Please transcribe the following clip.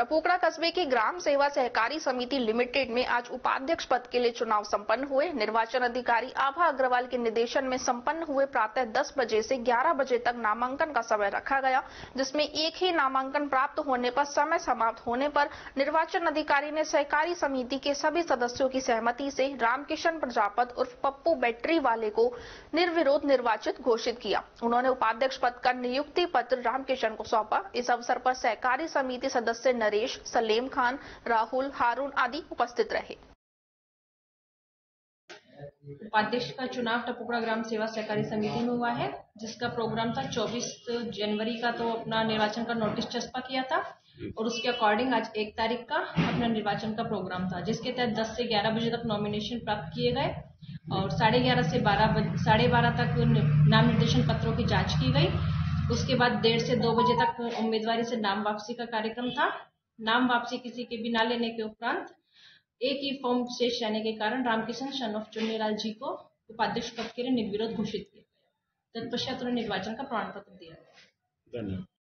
टपुकड़ा कस्बे की ग्राम सेवा सहकारी समिति लिमिटेड में आज उपाध्यक्ष पद के लिए चुनाव संपन्न हुए। निर्वाचन अधिकारी आभा अग्रवाल के निर्देशन में संपन्न हुए प्रातः 10 बजे से 11 बजे तक नामांकन का समय रखा गया, जिसमें एक ही नामांकन प्राप्त होने पर समय समाप्त होने पर निर्वाचन अधिकारी ने सहकारी समिति के सभी सदस्यों की सहमति से रामकिशन प्रजापत उर्फ पप्पू बैटरी वाले को निर्विरोध निर्वाचित घोषित किया। उन्होंने उपाध्यक्ष पद का नियुक्ति पत्र रामकिशन को सौंपा। इस अवसर पर सहकारी समिति सदस्य नरेश, सलेम खान, राहुल, हारून आदि उपस्थित रहे। उपाध्यक्ष का चुनाव टपुकड़ा ग्राम सेवा सहकारी समिति में हुआ है, जिसका प्रोग्राम था 24 जनवरी का तो अपना निर्वाचन का नोटिस चस्पा किया था और उसके अकॉर्डिंग आज 1 तारीख का अपना निर्वाचन का प्रोग्राम था, जिसके तहत 10 से 11 बजे तक नॉमिनेशन प्राप्त किए गए और 11:30 से 12:30 तक नाम निर्देशन पत्रों की जांच की गई। उसके बाद 1:30 से 2 बजे तक उम्मीदवारी से नाम वापसी का कार्यक्रम था। नाम वापसी किसी के भी न लेने के उपरांत एक ही फॉर्म शेष रहने के कारण रामकिशन सन ऑफ चुन्नीलाल जी को उपाध्यक्ष पद के लिए निर्विरोध घोषित किया गया। तत्पश्चात उन्हें निर्वाचन का प्रमाण पत्र दिया गया। धन्यवाद।